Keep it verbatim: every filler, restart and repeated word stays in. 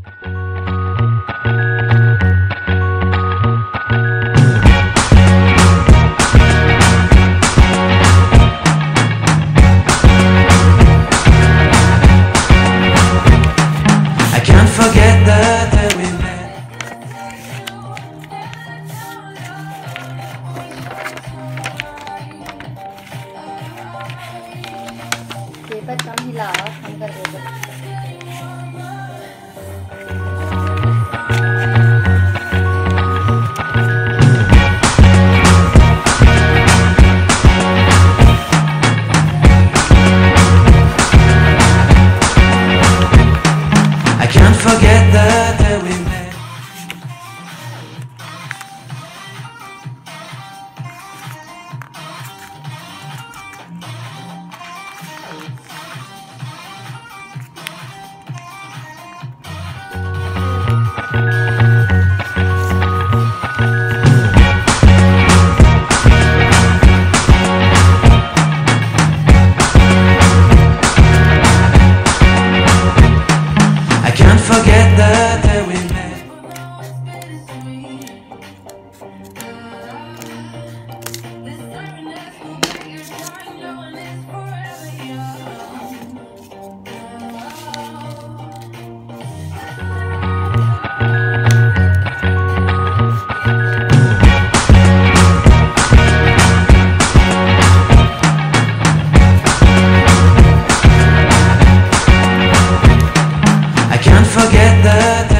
Forget the day we met. Paper कम हिला कम कर दे। I can't forget the day we met. I can't forget the day we met. I can't forget the day